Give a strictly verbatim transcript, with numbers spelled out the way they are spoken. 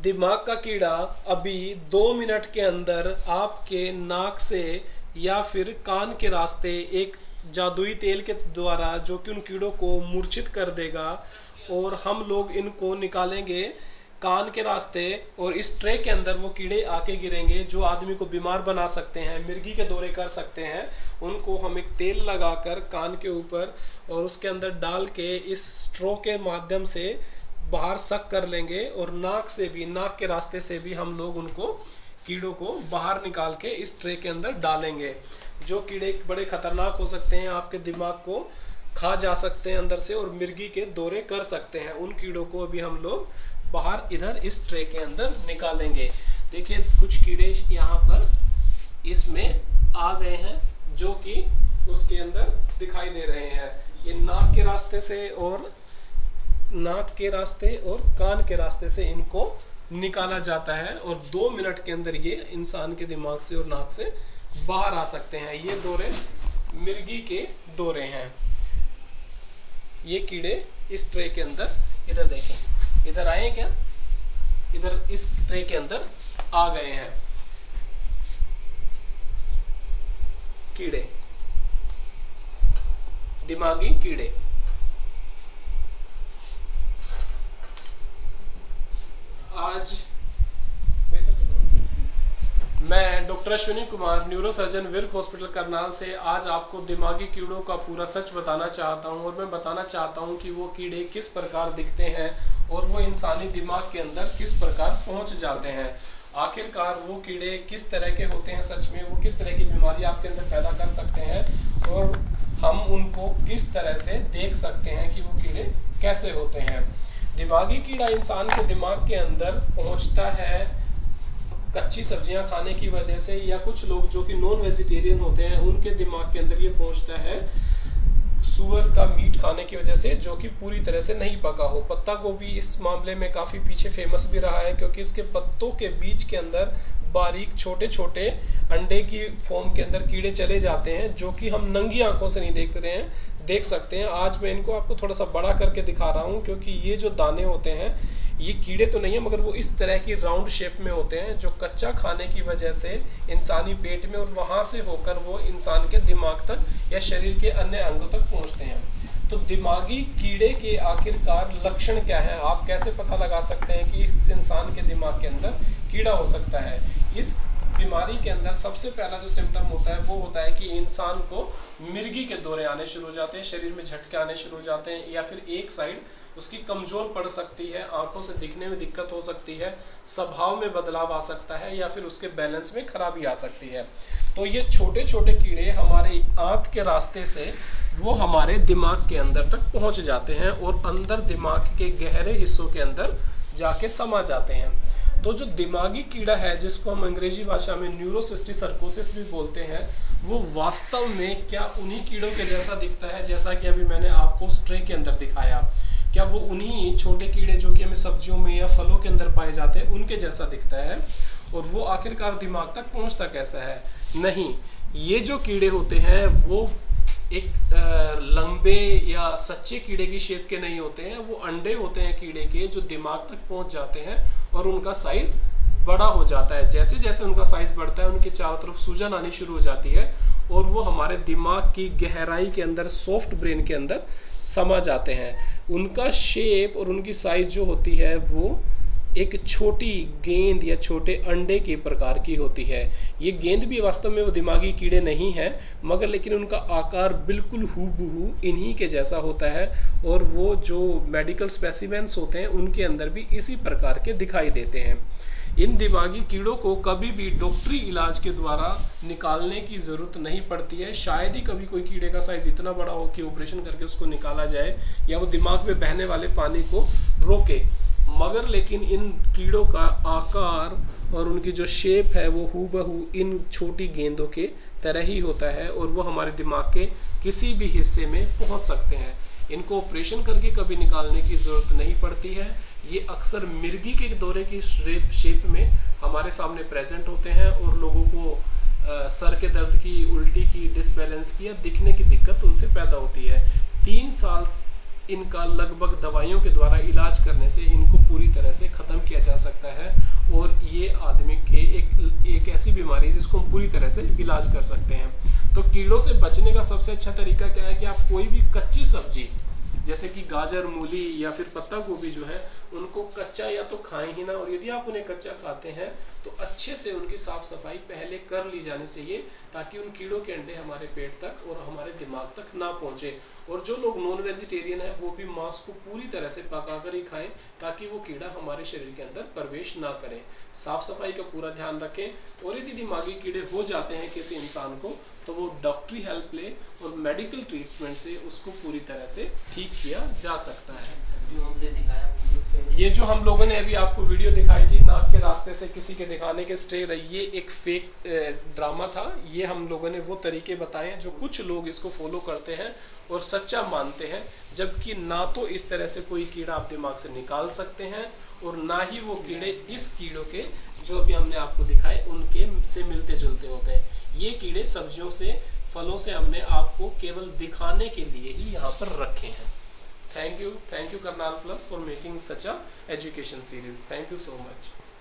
दिमाग का कीड़ा अभी दो मिनट के अंदर आपके नाक से या फिर कान के रास्ते एक जादुई तेल के द्वारा जो कि उन कीड़ों को मूर्छित कर देगा, और हम लोग इनको निकालेंगे कान के रास्ते, और इस ट्रे के अंदर वो कीड़े आके गिरेंगे जो आदमी को बीमार बना सकते हैं, मिर्गी के दौरे कर सकते हैं। उनको हम एक तेल लगाकर कान के ऊपर और उसके अंदर डाल के इस स्ट्रो के माध्यम से बाहर सक कर लेंगे, और नाक से भी, नाक के रास्ते से भी हम लोग उनको कीड़ों को बाहर निकाल के इस ट्रे के अंदर डालेंगे। जो कीड़े बड़े खतरनाक हो सकते हैं, आपके दिमाग को खा जा सकते हैं अंदर से और मिर्गी के दौरे कर सकते हैं, उन कीड़ों को अभी हम लोग बाहर इधर इस ट्रे के अंदर निकालेंगे। देखिए कुछ कीड़े यहाँ पर इसमें आ गए हैं जो कि उसके अंदर दिखाई दे रहे हैं। ये नाक के रास्ते से और नाक के रास्ते और कान के रास्ते से इनको निकाला जाता है, और दो मिनट के अंदर ये इंसान के दिमाग से और नाक से बाहर आ सकते हैं। ये दौरे मिर्गी के दौरे हैं। ये कीड़े इस ट्रे के अंदर, इधर देखें, इधर आए क्या, इधर इस ट्रे के अंदर आ गए हैं कीड़े, दिमागी कीड़े। आज मैं doctor Ashwini Kumar, neuro surgeon, Virk hospital Karnal से आज आपको दिमागी कीड़ों का पूरा सच बताना चाहता हूं, और मैं बताना चाहता हूं कि वो कीड़े किस प्रकार दिखते हैं और वो इंसानी दिमाग के अंदर किस प्रकार पहुंच जाते हैं। आखिरकार वो कीड़े किस तरह के होते हैं, सच में वो किस तरह की बीमारी आपके अंदर पैदा कर सकते हैं, और हम उनको किस तरह से देख सकते हैं कि वो कीड़े कैसे होते हैं। दिमागी कीड़ा इंसान के दिमाग के अंदर पहुंचता है कच्ची सब्जियां खाने की वजह से, या कुछ लोग जो कि नॉन वेजिटेरियन होते हैं उनके दिमाग के अंदर ये पहुंचता है सूअर का मीट खाने की वजह से, जो कि पूरी तरह से नहीं पका हो। पत्ता गोभी इस मामले में काफ़ी पीछे फेमस भी रहा है, क्योंकि इसके पत्तों के बीच के अंदर बारीक छोटे छोटे अंडे की फॉर्म के अंदर कीड़े चले जाते हैं, जो कि हम नंगी आंखों से नहीं देख रहे हैं, देख सकते हैं। आज मैं इनको आपको थोड़ा सा बड़ा करके दिखा रहा हूँ, क्योंकि ये जो दाने होते हैं ये कीड़े तो नहीं है, मगर वो इस तरह की राउंड शेप में होते हैं, जो कच्चा खाने की वजह से इंसानी पेट में और वहाँ से होकर वो इंसान के दिमाग तक या शरीर के अन्य अंगों तक पहुँचते हैं। तो दिमागी कीड़े के आखिरकार लक्षण क्या है, आप कैसे पता लगा सकते हैं कि इस इंसान के दिमाग के अंदर कीड़ा हो सकता है। इस बीमारी के अंदर सबसे पहला जो सिम्टम होता है वो होता है कि इंसान को मिर्गी के दौरे आने शुरू हो जाते हैं, शरीर में झटके आने शुरू हो जाते हैं, या फिर एक साइड उसकी कमजोर पड़ सकती है, आंखों से दिखने में दिक्कत हो सकती है, स्वभाव में बदलाव आ सकता है, या फिर उसके बैलेंस में खराबी आ सकती है। तो ये छोटे छोटे कीड़े हमारे आंत के रास्ते से वो हमारे दिमाग के अंदर तक पहुंच जाते हैं और अंदर दिमाग के गहरे हिस्सों के अंदर जाके समा जाते हैं। तो जो दिमागी कीड़ा है, जिसको हम अंग्रेजी भाषा में न्यूरोसिस्टिक सर्कोसिस भी बोलते हैं, वो वास्तव में क्या उन्हीं कीड़ों के जैसा दिखता है जैसा कि अभी मैंने आपको उस ट्रे के अंदर दिखाया? क्या वो उन्हीं छोटे कीड़े जो कि हमें सब्जियों में या फलों के अंदर पाए जाते हैं उनके जैसा दिखता है? और वो आखिरकार दिमाग तक पहुंचता कैसा है? नहीं, ये जो कीड़े होते हैं वो एक लंबे या सच्चे कीड़े की शेप के नहीं होते हैं, वो अंडे होते हैं कीड़े के जो दिमाग तक पहुंच जाते हैं और उनका साइज बड़ा हो जाता है। जैसे जैसे उनका साइज बढ़ता है उनके चारों तरफ सूजन आनी शुरू हो जाती है और वो हमारे दिमाग की गहराई के अंदर, सॉफ्ट ब्रेन के अंदर समा जाते हैं। उनका शेप और उनकी साइज जो होती है वो एक छोटी गेंद या छोटे अंडे के प्रकार की होती है। ये गेंद भी वास्तव में वो दिमागी कीड़े नहीं हैं, मगर लेकिन उनका आकार बिल्कुल हूबहू इन्हीं के जैसा होता है, और वो जो मेडिकल स्पेसिमेंस होते हैं उनके अंदर भी इसी प्रकार के दिखाई देते हैं। इन दिमागी कीड़ों को कभी भी डॉक्टरी इलाज के द्वारा निकालने की ज़रूरत नहीं पड़ती है। शायद ही कभी कोई कीड़े का साइज इतना बड़ा हो कि ऑपरेशन करके उसको निकाला जाए या वो दिमाग में बहने वाले पानी को रोके, मगर लेकिन इन कीड़ों का आकार और उनकी जो शेप है वो हूबहू इन छोटी गेंदों के तरह ही होता है और वो हमारे दिमाग के किसी भी हिस्से में पहुंच सकते हैं। इनको ऑपरेशन करके कभी निकालने की ज़रूरत नहीं पड़ती है। ये अक्सर मिर्गी के दौरे की शेप में हमारे सामने प्रेजेंट होते हैं और लोगों को आ, सर के दर्द की, उल्टी की, डिसबैलेंस की या दिखने की दिक्कत उनसे पैदा होती है। तीन साल इनका लगभग दवाइयों के द्वारा इलाज करने से इनको पूरी तरह से ख़त्म किया जा सकता है। और ये आदमी के एक एक ऐसी बीमारी जिसको हम पूरी तरह से इलाज कर सकते हैं। तो कीड़ों से बचने का सबसे अच्छा तरीका क्या है कि आप कोई भी कच्ची सब्जी जैसे कि गाजर, मूली या फिर पत्ता गोभी जो है उनको कच्चा या तो खाएं ही ना, और यदि आप उन्हें कच्चा खाते हैं तो अच्छे से उनकी साफ सफाई पहले कर ली जानी चाहिए, ताकि उन कीड़ों के अंडे हमारे पेट तक और हमारे दिमाग तक ना पहुंचे। और जो लोग नॉन वेजिटेरियन है वो भी मांस को पूरी तरह से पका कर ही खाएं, ताकि वो कीड़ा हमारे शरीर के अंदर प्रवेश ना करे। साफ सफाई का पूरा ध्यान रखें। और यदि दिमागी कीड़े हो जाते हैं किसी इंसान को तो वो डॉक्टरी हेल्प ले और मेडिकल ट्रीटमेंट से उसको पूरी तरह से ठीक किया जा सकता है। जो हमने दिखाया ये जो हम लोगों ने अभी आपको वीडियो दिखाई थी नाक के रास्ते से किसी के दिखाने के स्टे रही, ये एक फेक ड्रामा था। ये हम लोगों ने वो तरीके बताए हैं जो कुछ लोग इसको फॉलो करते हैं और सच्चा मानते हैं, जबकि ना तो इस तरह से कोई कीड़ा आप दिमाग से निकाल सकते हैं और ना ही वो कीड़े इस कीड़ों के जो अभी हमने आपको दिखाए उनके से मिलते जुलते होते हैं। ये कीड़े सब्जियों से, फलों से हमने आपको केवल दिखाने के लिए ही यहाँ पर रखे हैं। Thank you, thank you Karnal plus for making such a education series. Thank you so much.